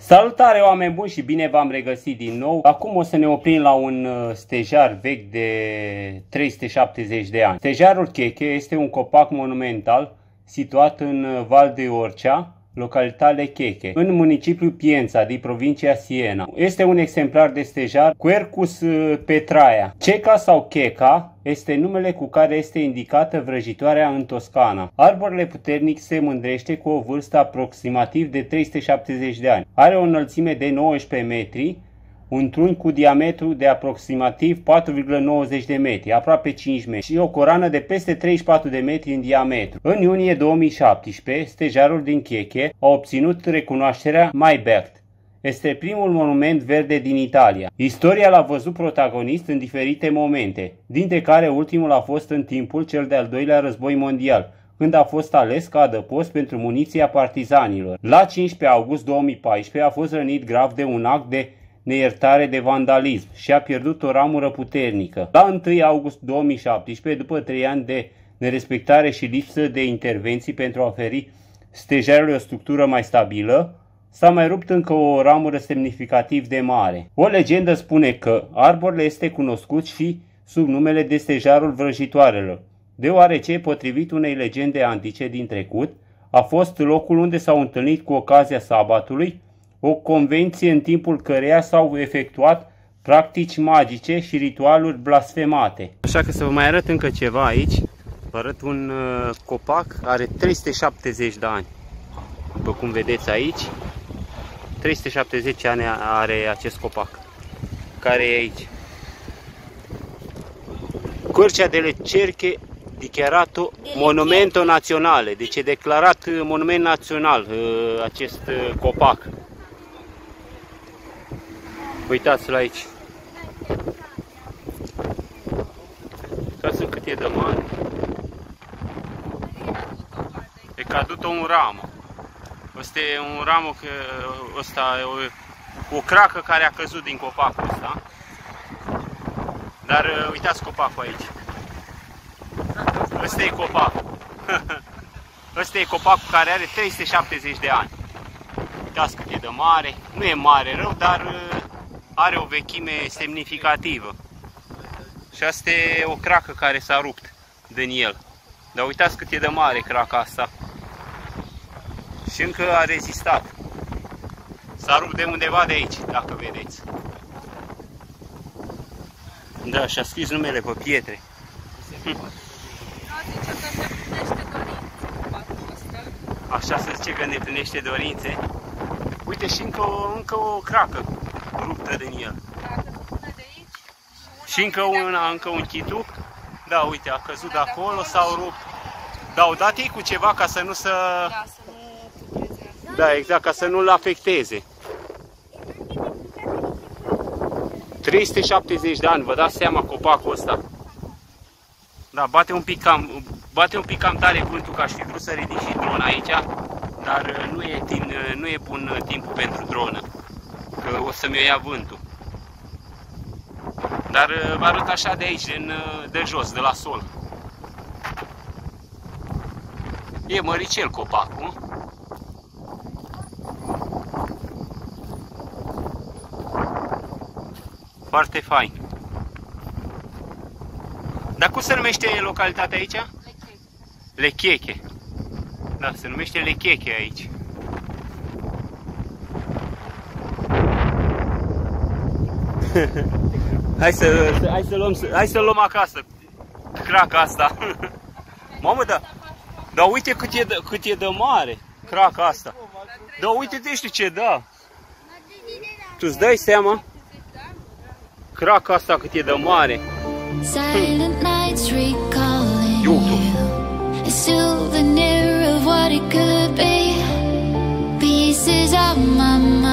Salutare oameni buni și bine v-am regăsit din nou. Acum o să ne oprim la un stejar vechi de 370 de ani. Stejarul Cheche este un copac monumental situat în Val de Orcea, localitatea Cheche, în municipiul Piența, din provincia Siena. Este un exemplar de stejar Quercus petraea. Ceca sau Checa este numele cu care este indicată vrăjitoarea în Toscana. Arborele puternic se mândrește cu o vârstă aproximativ de 370 de ani. Are o înălțime de 19 metri, un trunchi cu diametru de aproximativ 4,90 de metri, aproape 5 metri, și o coroană de peste 34 de metri în diametru. În iunie 2017, stejarul din Cheche a obținut recunoașterea Maybach. Este primul monument verde din Italia. Istoria l-a văzut protagonist în diferite momente, dintre care ultimul a fost în timpul cel de-al doilea război mondial, când a fost ales ca adăpost pentru muniția partizanilor. La 15 august 2014 a fost rănit grav de un act de neiertare de vandalism și a pierdut o ramură puternică. La 1 august 2017, după 3 ani de nerespectare și lipsă de intervenții pentru a oferi stejarului o structură mai stabilă, s-a mai rupt încă o ramură semnificativ de mare. O legendă spune că arborele este cunoscut și sub numele de stejarul vrăjitoarelor, deoarece, potrivit unei legende antice din trecut, a fost locul unde s-au întâlnit cu ocazia sabatului o convenție în timpul căreia s-au efectuat practici magice și ritualuri blasfemate. Așa că să vă mai arăt încă ceva aici. Vă arăt un copac, are 370 de ani. După cum vedeți aici, 370 ani are acest copac, care e aici. Quercia delle Cerche dichiarato monumento nazionale, deci e declarat monument național acest copac. Uitați-l aici. Uitați-l cât e de mare. E cadută un ram. Ăsta e un ram, ăsta e o cracă care a căzut din copacul ăsta. Dar uitați copacul aici. Ăsta e copacul. Ăsta e copacul care are 370 de ani. Uitați cât e de mare. Nu e mare rău, dar are o vechime semnificativă. Și asta e o cracă care s-a rupt din el. Dar uitați cât e de mare craca asta. Și încă a rezistat. S-a rupt de undeva de aici, dacă vedeți. Da, și-a scris numele pe pietre. Așa se zice că îndeplinește dorințe. Uite și încă o cracă ruptă din el. Și încă un chituc. Da, uite, a căzut de acolo, s-au rupt. Da, au dat ei cu ceva ca să nu se... Da, exact, ca să nu-l afecteze. 370 de ani, vă dați seama copacul ăsta. Da, bate un pic cam tare vântul, că aș fi vrut să ridic și drona aici, dar nu e bun timpul pentru dronă, că o să-mi o ia vântul. Dar vă arăt așa de aici, de jos, de la sol. E măricel copacul. Foarte fain. Dar cum se numește localitatea aici? Le Cheche. Da, se numește Le Cheche aici. Hai să luăm acasă craca asta. Mamă, da uite cât e de mare craca asta. Da, uite-te, știi ce, da. Tu îți dai seama? Craca asta cât e de mare. Silent nights recalling you, a souvenir of what it could be. Pieces of my mind.